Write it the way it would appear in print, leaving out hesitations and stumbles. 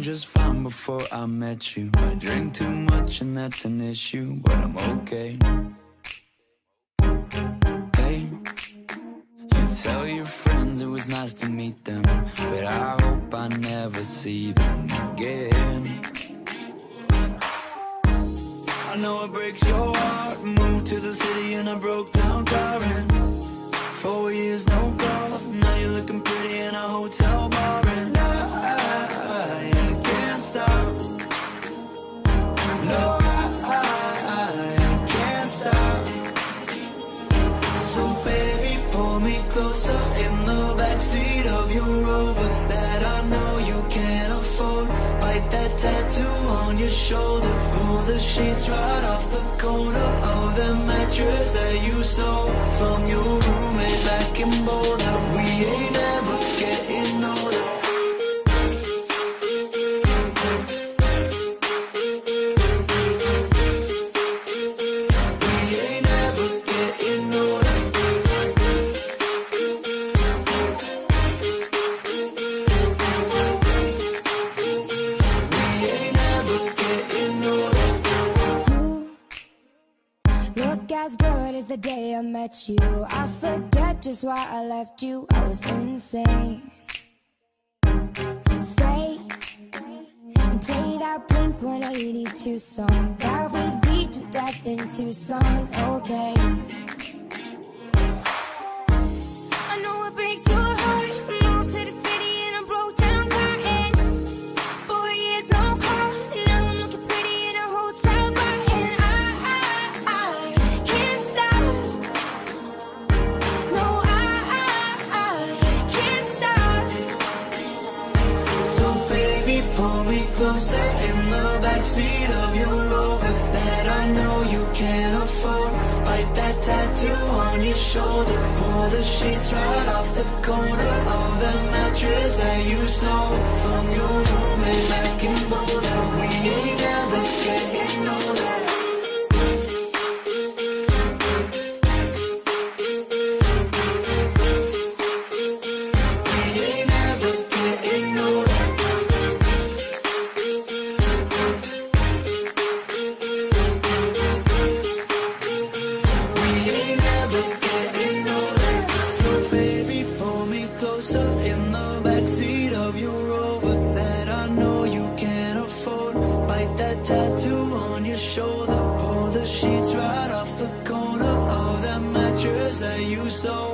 doing just fine before I met you. I drink too much and that's an issue, but I'm okay. Hey, you tell your friends it was nice to meet them, but I hope I never see them again. I know it breaks your heart. Moved to the city and I broke down crying. 4 years, no calls. Now you're looking pretty in a hotel bar, and I can't stop. No, I can't stop. So baby, pull me closer in the backseat of your Rover that I know you can't afford. Bite that tattoo on your shoulder. Pull the sheets right off the corner of the mattress that you stole from your roommate back in Boulder. We ain't ever getting older. We ain't ever getting older. We ain't ever getting older. You look as good as the day I met you. I forget just why I left you. I was insane. Stay and play that Blink-182 song that we beat to death in Tucson. Okay. I know it breaks your heart. Moved to the city and I broke down crying. 4 years, no call. Now I'm looking pretty in a hotel bar, and I can't stop. No, I can't stop. So baby, pull me closer in the backseat of your Rover that I know you can't afford. Bite that tattoo on your shoulder. Pull the sheets right off the corner of the mattress that you stole from your roommate back in Boulder. We ain't never getting older. We ain't never getting older. We ain't never getting older. So baby, pull me closer in the backseat of your Rover that I know you can't afford. Bite that tattoo on your shoulder. Pull the sheets right off the corner of that mattress that you stole